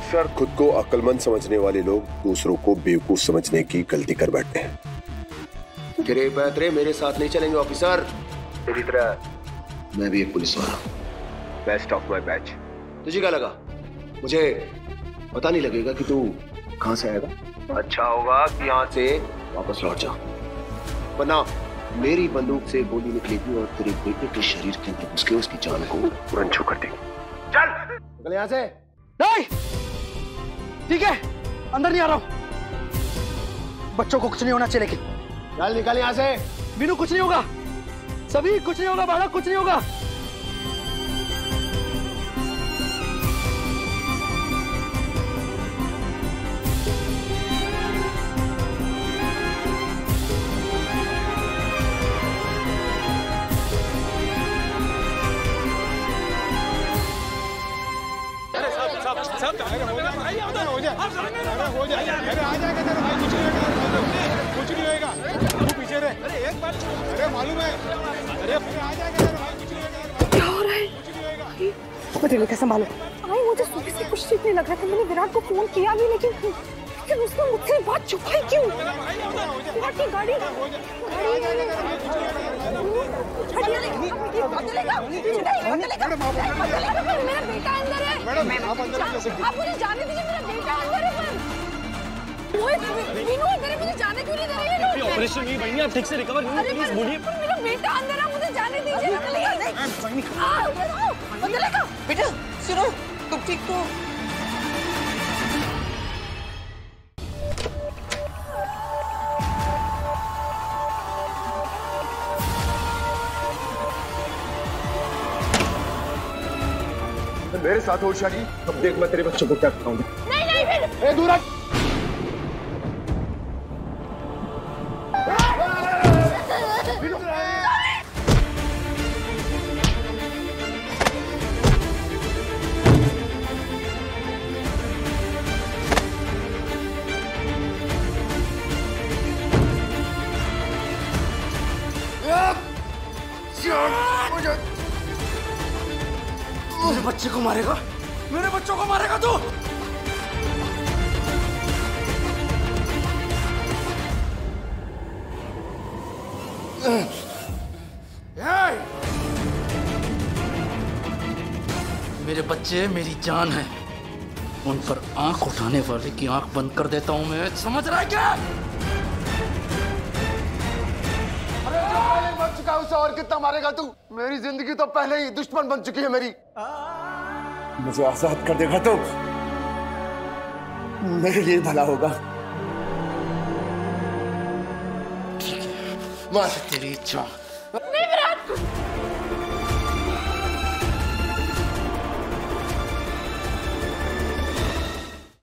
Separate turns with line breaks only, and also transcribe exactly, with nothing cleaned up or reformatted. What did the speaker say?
अक्सर खुद को अक्लमंद समझने वाले लोग दूसरों को बेवकूफ समझने की गलती कर बैठते हैं।
गिरे पैतरे मेरे साथ नहीं चलेंगे ऑफिसर। तेरी तरह मैं भी एक पुलिस वाला हूँ। Best of my batch. तुझे क्या लगा मुझे पता नहीं लगेगा कि तू कहाँ से आएगा? अच्छा होगा कि यहाँ से वापस लौट जा, वरना मेरी बंदूक से गोली निकलेगी और तेरे बेटे के शरीर के अंदर घुस के उसकी जान को रंजू कर देगी। चल निकल यहाँ से।
नहीं, ठीक है, अंदर नहीं आ रहा हूँ। बच्चों को कुछ नहीं होना चाहिए, लेकिन
चल निकल यहाँ से।
मीनू कुछ नहीं होगा, सभी कुछ नहीं होगा, बालक कुछ नहीं होगा।
सब हो जाए हो जाए हो जाए अरे आ जाएगा तेरा भाई, कुछ नहीं होगा, कुछ नहीं होगा, तू पीछे रहे। अरे एक बार अरे मालूम है, अरे आ जाएगा तेरा भाई, कुछ नहीं होगा।
क्या हो रहा है? कुछ नहीं होगा। मुझे लेकर संभालो। आई मुझे सुबह से कुछ ठीक नहीं लग रहा था। मैंने विराट को फोन किया भी, लेकिन लेकिन उसने मुझसे बात छुपाई क्यों? विराट की गाड़ी मेरा बेटा अंदर है। आप मुझे जाने दीजिए, मेरा बेटा अंदर है। मीनू अंदर है, मुझे जाने क्यों नहीं दे रही है?
ऑपरेशन नहीं बनी, आप ठीक से रिकवर नहीं, प्लीज बोलिए।
मेरा बेटा अंदर है, मुझे जाने दीजिए।
बेटा सुनो, तुम ठीक तो?
मेरे साथ हो शादी, अब देख मैं तेरे बच्चों को क्या बताऊंगा।
नहीं नहीं फिर
ए दूर हट।
मेरे बच्चे को मारेगा, मेरे बच्चों को मारेगा तू? मेरे बच्चे मेरी जान है, उन पर आंख उठाने वाले की आंख बंद कर देता हूं मैं, समझ रहा है क्या?
अरे जो पहले मर चुका है उसे और कितना मारेगा तू? मेरी जिंदगी तो पहले ही दुश्मन बन चुकी है मेरी। मुझे आजाद कर देगा तो मेरे लिए भला होगा।
ठीक है, मार तेरी इच्छा।